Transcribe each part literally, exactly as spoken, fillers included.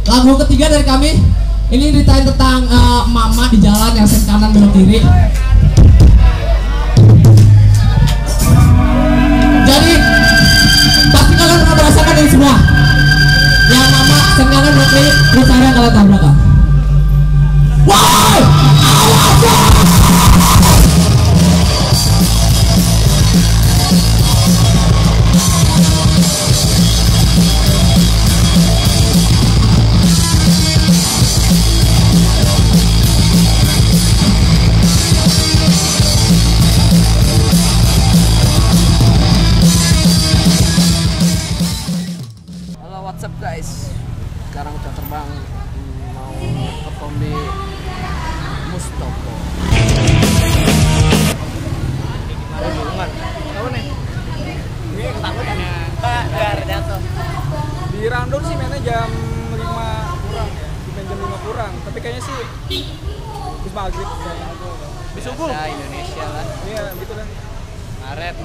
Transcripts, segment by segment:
Lagu ketiga dari kami ini ceritain tentang uh, mama di jalan yang sen kanan belok kiri. Jadi pasti kalian pernah merasakan ini semua. Yang mama sen kanan belok kiri, terus saya kalian tabrakan. Wow! What's up guys, sekarang udah terbang mau perform di Mustopo. Hubungan, tahu nih? Ini takutnya Pak Gar jatuh. Di rundown sih mainnya jam lima kurang ya, main jam lima kurang. Tapi kayaknya sih bis maghrib kayaknya. Di subuh. Ya, Indonesia lah. Iya gitu kan. Maret.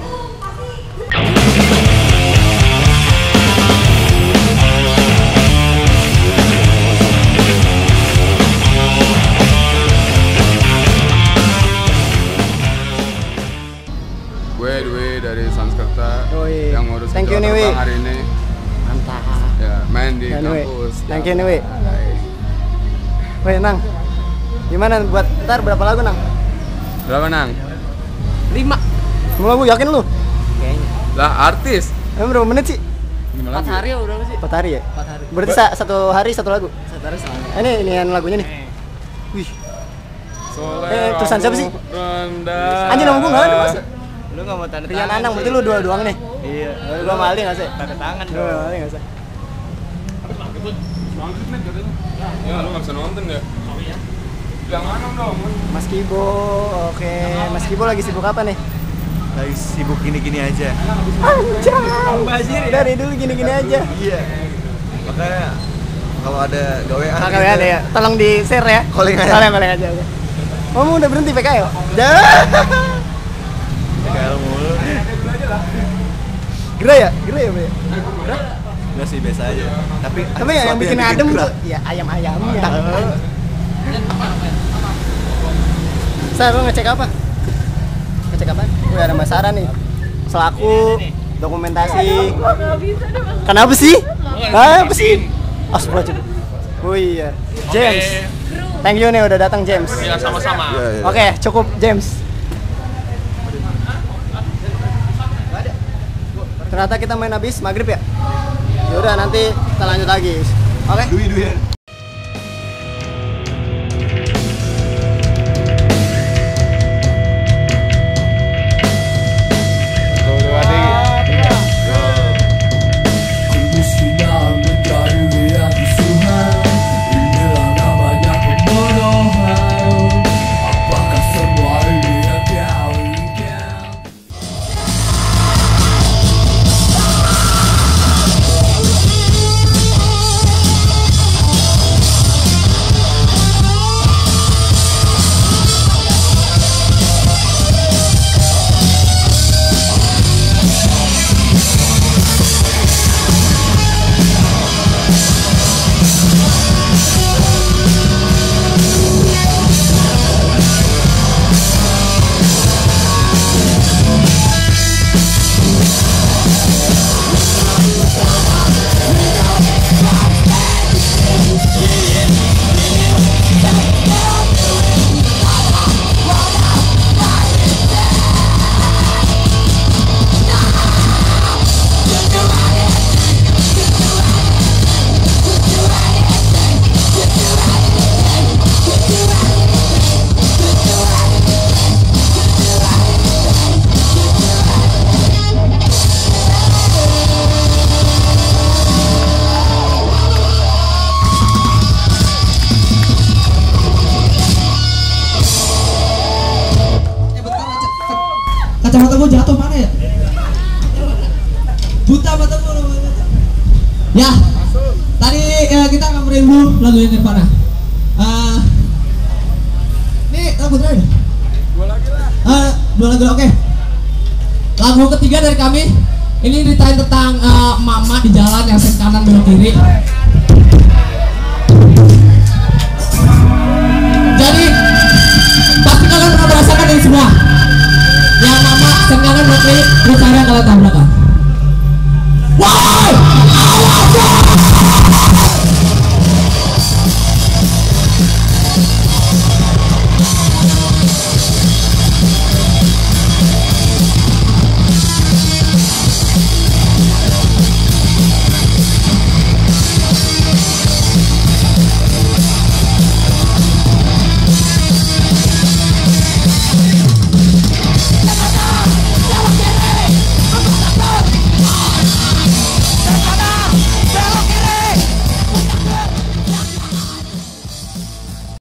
Gue Dwi dari Sanskerta yang ngurus Thank you nih Wi. hari ini. Mantap. Ya, main di Dan kampus. Thank you nih Wi. Woi Nang, gimana buat ntar berapa lagu Nang? Berapa Nang? Lima. Semua lagu yakin lu? Kayaknya. Lah artis. Emang berapa menit sih? Empat hari ya udah sih? Empat hari ya? Empat hari. Berarti sa satu hari satu lagu? Satu hari sama. Ini ini yang lagunya nih. Wih. Soleh, Eh, tulisan siapa sih? Rendah. Anjir nama gua nggak ada mas. Lu nggak mau tanda Rian tangan Anang, sih. berarti lu dua doang nih. Iya. Gua sama Ali nggak sih? Tanda tangan Dua dong. sama Ali nggak sih? Ya lu nggak bisa nonton ya? Yang mana dong? Mas Kibo, oke. Mas Kibo lagi sibuk apa nih? Lagi sibuk gini-gini aja. Anjay. Dari dulu gini-gini aja. Iya. Makanya kalau ada gawean Nah, kalian ada ya, tolong di share ya. Calling aja. Calling, calling aja. Oke. Kamu udah berhenti P K L? Dah. P K L mulu. Gerah ya? Gerah ya, Bro? Gerah? Enggak sih, biasa aja. Tapi Tapi yang, yang bikin adem tuh ya ayam-ayamnya. Saya lo ngecek apa? Ngecek apa? Wih, ada Mbak Sarah nih. Selaku dokumentasi. Kenapa sih? Apa sih? Astagfirullah. Oh iya. James. Thank you nih udah datang James. Ya sama-sama. Iya, iya. Oke, cukup James. Ternyata kita main habis maghrib ya? Yaudah nanti kita lanjut lagi. Oke? Dwi, Dwi. Kacamata gue jatuh mana ya? Buta mata gue. Ya, tadi ya, kita akan mereview lagu Nirvana. Uh, ini lagu terakhir. Dua lagi lah. Uh, dua lagu, oke. Okay. Lagu ketiga dari kami ini ceritain tentang uh, mama di jalan yang sen kanan belok kiri.